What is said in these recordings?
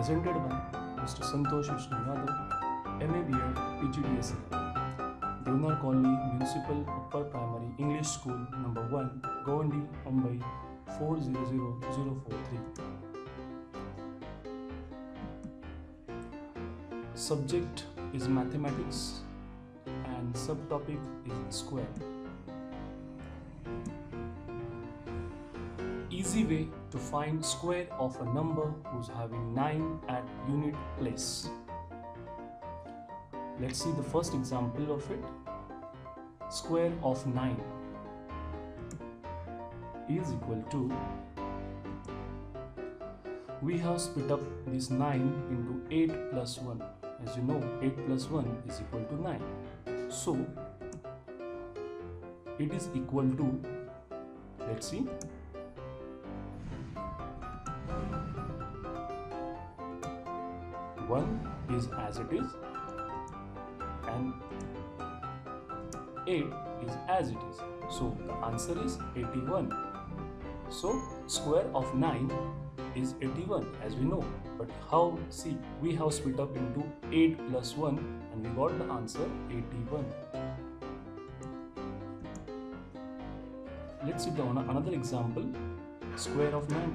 presented by Mr. Santosh Vishnu Yadav, MA BEd, PGDSL, Devnar Colony Municipal Upper Primary English School number 1, Govandi, Mumbai 400043. Subject is mathematics and subtopic is square. Easy way to find square of a number who's having 9 at unit place. Let's see the first example of it. Square of 9 is equal to, we have split up this 9 into 8 plus 1. As you know, 8 plus 1 is equal to 9. So, it is equal to, let's see, 1 is as it is and 8 is as it is. So the answer is 81. So square of 9 is 81 as we know. But how? See, we have split up into 8 plus 1 and we got the answer 81. Let's see another example. Square of 90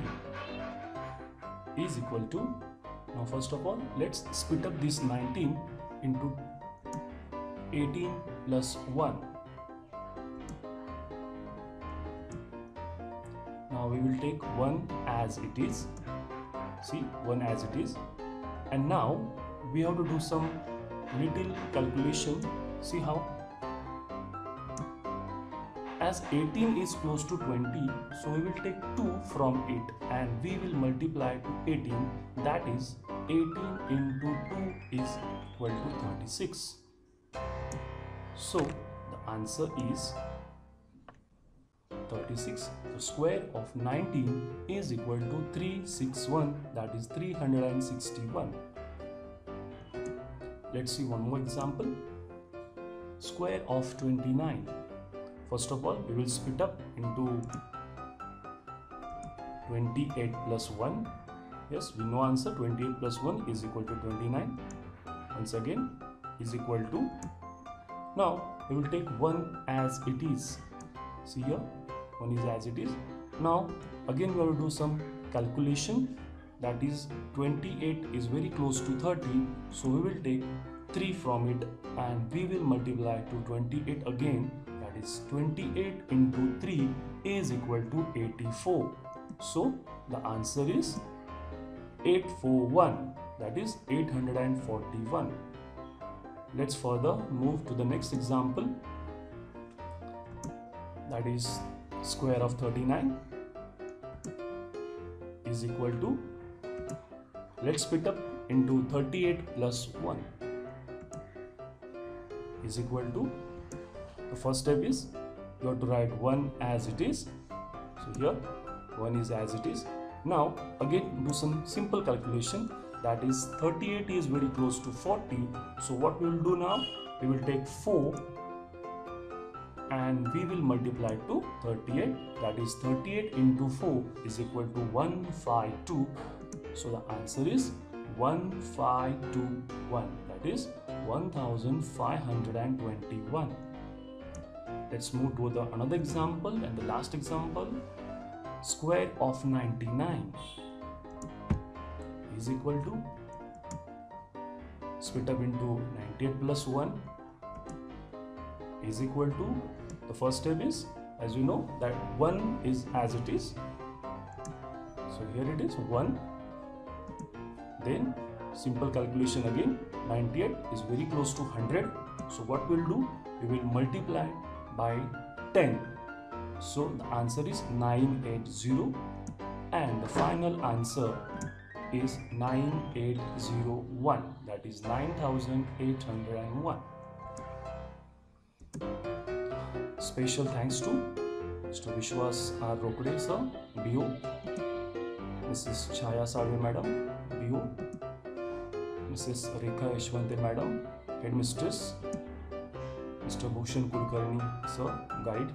is equal to, now first of all, let's split up this 19 into 18 plus 1. Now we will take 1 as it is. See, 1 as it is. And now we have to do some little calculation. See how? As 18 is close to 20, so we will take 2 from it and we will multiply to 18. That is 18 into 2 is equal to 36. So the answer is 36. The square of 19 is equal to 361, that is 361. Let's see one more example. Square of 29. First of all, we will split up into 28 plus 1. Yes, we know answer. 28 plus 1 is equal to 29. Once again, is equal to. Now, we will take 1 as it is. See here, 1 is as it is. Now, again we have to do some calculation. That is, 28 is very close to 30. So, we will take 3 from it and we will multiply to 28 again. That is 28 into 3 is equal to 84. So the answer is 841, that is 841. Let's further move to the next example. That is square of 39 is equal to, let's split up into 38 plus 1 is equal to, the first step is you have to write 1 as it is. So here 1 is as it is. Now again do some simple calculation. That is 38 is very close to 40. So what we will do now? We will take 4 and we will multiply to 38. That is 38 into 4 is equal to 152. So the answer is 1521. That is 1521. Let's move to another example and the last example. Square of 99 is equal to, split up into 98 plus 1 is equal to, the first step is, as you know, that 1 is as it is. So here it is 1. Then simple calculation again, 98 is very close to 100. So what we will do? We will multiply by 10. So the answer is 980 and the final answer is 9801, that is 9801. Special thanks to Mr. Vishwas R. Rokde sir, BO, Mrs. Chaya Salve madam, BO, Mrs. Rekha Yashwante madam, Headmistress, Mr. Bhushan Kulkarni sir, Guide,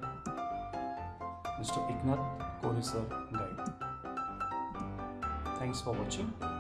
Mr. Iknath Kohli sir, Guide. Thanks for watching.